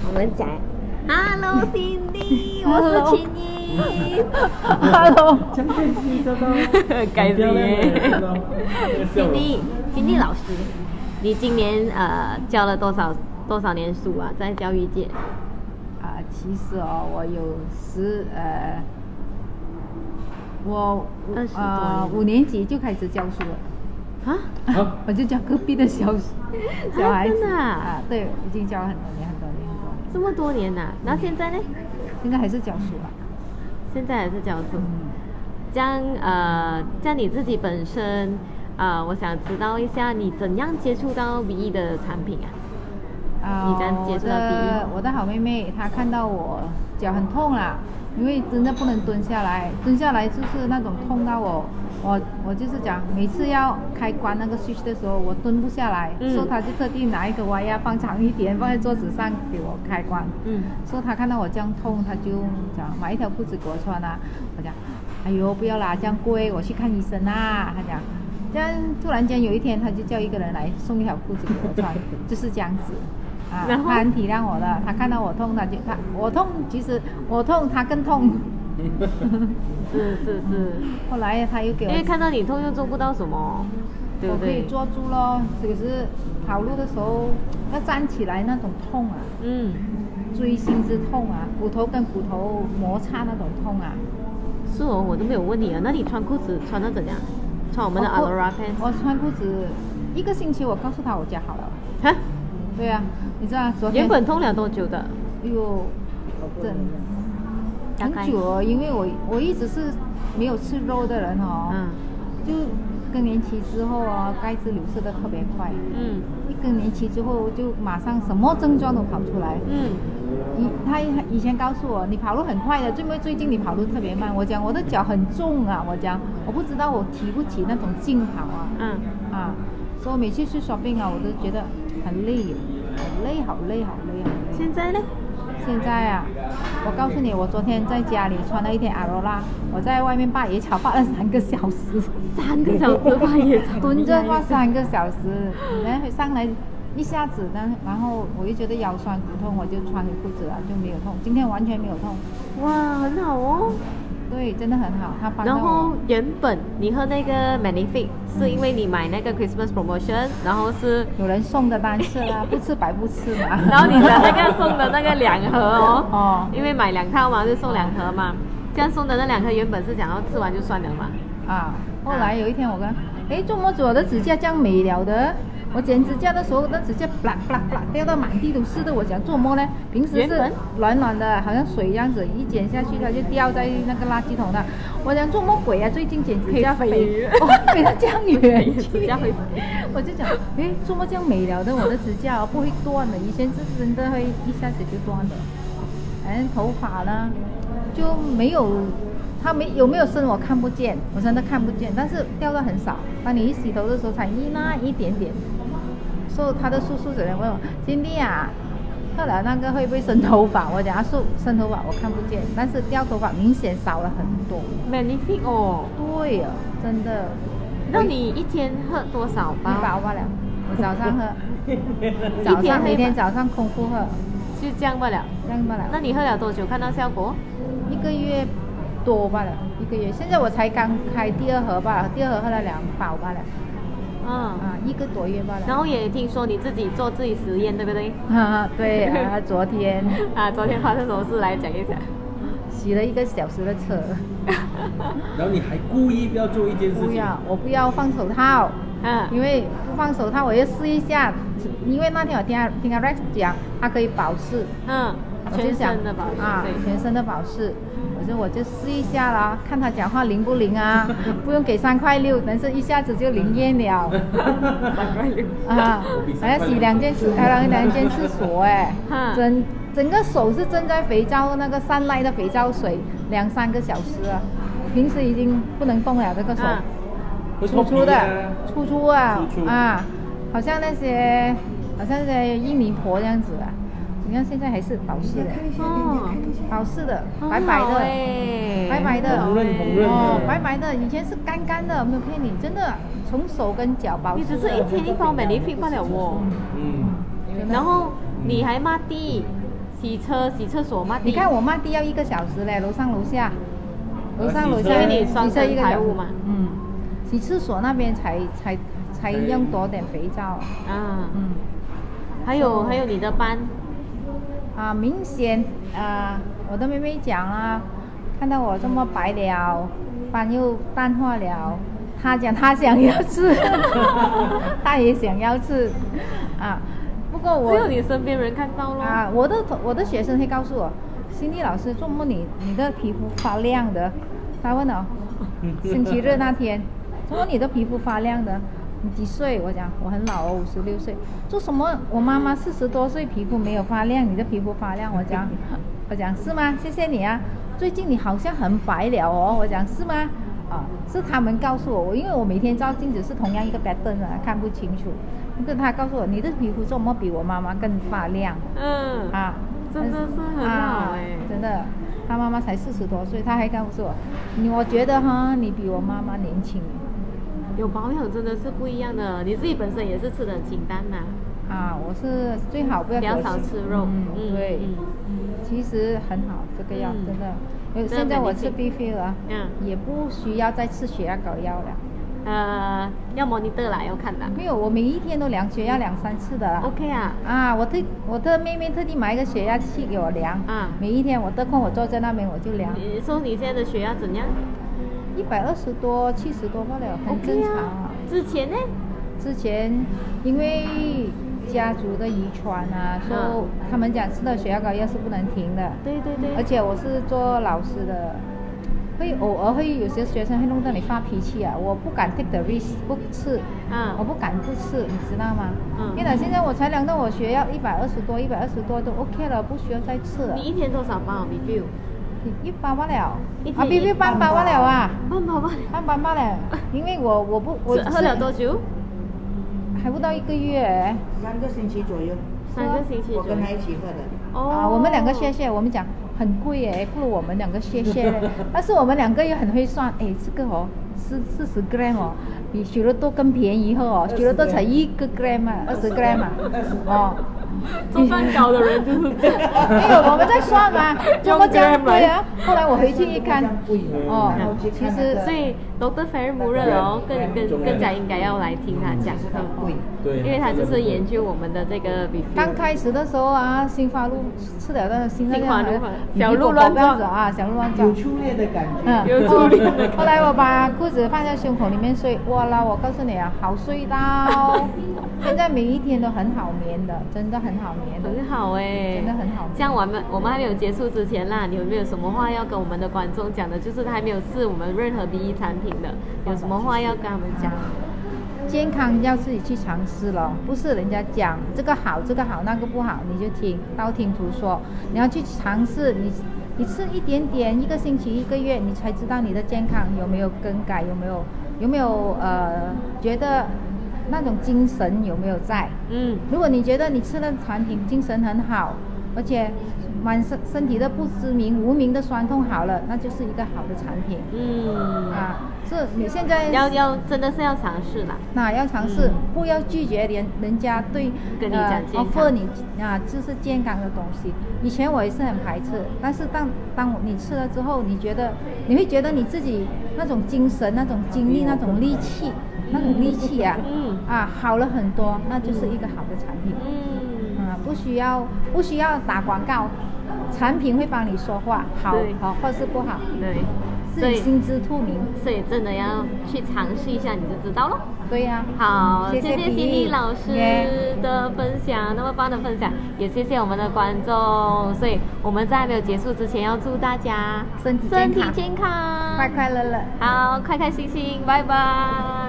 我们讲 ，Hello Cindy， 我是秦英。 Hello， 该死！Cindy 老师，你今年教了多少年书啊？在教育界？ 其实我有我5年级就开始教书了。我就教隔壁的小孩子真的对，已经教了很多年。 这么多年呐，那现在呢？ 现在还是教书啊。 现在还是教书。这样你自己本身我想知道一下，你怎样接触到 BE 的产品啊？你怎样接触到 BE？ 我的好妹妹她看到我脚很痛啦，因为真的不能蹲下来就是那种痛到我就是讲每次要开关那个 switch 的时候我蹲不下来，所以她就特地拿一个弯压放长一点放在桌子上给我开关。所以她看到我这样痛，她就讲买一条裤子给我穿啊。我讲哎呦不要啦，这样贵，我去看医生啊。她讲这样突然间有一天她就叫一个人来送一条裤子给我穿就是这样子。他很体谅我的，他看到我痛，我痛，其实我痛，他更痛。 是。 后来他又给我， 因为看到你痛又做不到什么，对不对？ 我可以坐住咯，只是跑路的时候要站起来那种痛啊，锥心之痛啊，骨头跟骨头摩擦那种痛啊。 是哦，我都没有问你啊。那你穿裤子穿得怎样？穿我们的 Aurora Pants？ 我穿裤子1个星期，我告诉他我脚好了。 哈？ 对啊，你知道昨天原本痛了多久的？ 很久哦，因为我一直是没有吃肉的人哦，就更年期之后钙质流失的特别快，一更年期之后就马上什么症状都跑出来，他以前告诉我你跑路很快的，最近你跑路特别慢，我讲我的脚很重啊，我讲我不知道我提不起那种劲跑啊，所以我每次去 shopping 我都觉得很累，好累。 现在呢？ 现在我告诉你，我昨天在家里穿了一天 Aurora， 我在外面拔野草拔了3个小时 ，3个小时拔野草， 蹲着拔3个小时，然后上来一下子，然后我又觉得腰酸骨痛，我就穿回裤子了，就没有痛，今天完全没有痛。 哇，很好哦。 对，真的很好，他帮到我。 然后原本你喝那个 Magnific 是因为你买那个 Christmas promotion， 然后是有人送的，单是啦，不吃白不吃嘛。 然后你的那个送的那个2盒因为买2套嘛，就送2盒嘛。这样送的那2盒原本是想要吃完就算了嘛。 后来有一天我跟做么我的指甲这样没了的？我剪指甲的时候，那指甲掉到满地都是的。我想做么呢？平时是软的，好像水一样子，一剪下去它就掉在那个垃圾桶的。我想做么鬼啊？最近剪指甲飞得这样远，指甲飞。我就讲，做么这样没了的？我的指甲不会断的，以前是真的会一下子就断的。头发呢就没有。它有没有生我看不见，我真的看不见，但是掉的很少。当你一洗头的时候才那一点点。所以他的叔叔有人问我，金弟啊，后来那个会不会生头发？我讲生头发我看不见，但是掉头发明显少了很多。 Magnific 哦。 对啊，真的。 那你一天喝多少包 ？1包罢了。我早上喝，每天早上空腹喝。 就这样罢了。那你喝了多久看到效果 ？1个月多罢了，1个月。现在我才刚开第2盒罢了，第2盒喝了2包罢了。1个多月罢了。 然后也听说你自己做自己实验，对不对？ 对昨天昨天发生什么事来讲一下？ 洗了1个小时的车。 然后你还故意不要做一件事情？ 我不要放手套。因为不放手套，我要试一下。因为那天我听Rex 讲，它可以保湿。 全身的保湿。 全身的保湿。我就试一下啦，看他讲话灵不灵啊？不用给3块6，但是一下子就灵验了。 3块6 还要洗2件厕所整个手是浸在肥皂那个散来的肥皂水2-3个小时了，平时已经不能动了，这个手粗粗好像那些印尼婆这样子啊。你看现在还是保湿的保湿的，白白的，白白的，以前是干干的，没有骗你，真的从手跟脚保湿。 你只是1天1包Magnific罢了哦。然后你还抹地， 洗厕所抹地。 你看我抹地要1个小时嘞，楼上楼下，楼上楼下因为你双层排污嘛。 洗厕所那边才用多点肥皂。 还有你的斑。 明显我的妹妹讲啊，看到我这么白了，斑又淡化了，她讲她想要吃，她也想要吃不过只有你身边人看到咯。 我的学生会告诉我，心理老师，怎么你的皮肤发亮的？他问我，星期日那天，怎么你的皮肤发亮的？你几岁？我讲我很老哦，56岁。做什么？我妈妈40多岁，皮肤没有发亮，你的皮肤发亮。我讲是吗？谢谢你啊。最近你好像很白了哦。我讲是吗？是他们告诉我，因为我每天照镜子是同样一个 pattern 看不清楚。他告诉我，你的皮肤怎么比我妈妈更发亮？ 真的是很好真的。他妈妈才40多岁，他还告诉我，我觉得你比我妈妈年轻。 有保养真的是不一样的，你自己本身也是吃的清淡呐。 我是最好不要少吃肉。 对，其实很好，这个药真的。现在我吃 BF 了，也不需要再吃血压高药了。 要 monitor 啦，要看的。 没有，我每一天都量血压2、3次的。 OK 我的妹妹特地买一个血压器给我量。每一天我得空我坐在那边我就量。 你说你现在的血压怎样 ？120多、70多罢了，很正常。 之前呢？ 之前因为家族的遗传所以他们讲吃了血压高药是不能停的。 对。 而且我是做老师的，偶尔会有些学生会弄到你发脾气我不敢 take the risk 不吃。我不敢不吃，你知道吗？因为现在我才量到我血压120多都 OK 了，不需要再吃了。 你一天多少包 BF？ 100罢了，BF 半包罢了半包罢了，因为我喝了多久？ 还不到1个月 ，3个星期左右。 3个星期左右。 我跟他一起喝的。 我们2个谢，我们讲很贵不如我们2个谢嘞。但是我们2个也很会算，这个40 gram 比许多多更便宜许多多才1个 gram 20 gram 做蛋糕的人就是这样。 没有，我们在算这么这样贵后来我回去一看，其实所以 Dr. Ferry Muller 更加应该要来听他讲课，因为他就是研究我们的这个 BF。 刚开始的时候新发路吃了的新发路小鹿乱撞小鹿乱撞， 有初恋的感觉。 有初恋。 后来我把裤子放在胸口里面睡，哇啦！我告诉你好睡到，现在每一天都很好眠的，真的很好眠的。 很好真的很好。 这样我们还没有结束之前啦，你有没有什么话要跟我们的观众讲的？就是他还没有试我们任何 BE 产品的，有什么话要跟他们讲？ 健康要自己去尝试了，不是人家讲这个好那个不好你就道听途说，你要去尝试，你吃一点点，1个星期1个月，你才知道你的健康有没有更改，有没有觉得那种精神有没有在？如果你觉得你吃了产品精神很好，而且身体的不知名无名的酸痛好了，那就是一个好的产品。是你现在要真的是要尝试啦。 要尝试，不要拒绝人家跟你讲健康 offer 你就是健康的东西。以前我也是很排斥，但是当你吃了之后，你会觉得你自己那种精神、那种精力、那种力气好了很多，那就是一个好的产品。不需要打广告，产品会帮你说话，好或是不好。 对。 自己心知肚明， 所以真的要去尝试一下，你就知道了。 对好，谢谢心理老师的分享，那么棒的分享，也谢谢我们的观众。所以我们在没有结束之前，要祝大家身体健康， 快快乐乐。 好， 开开心心，拜拜。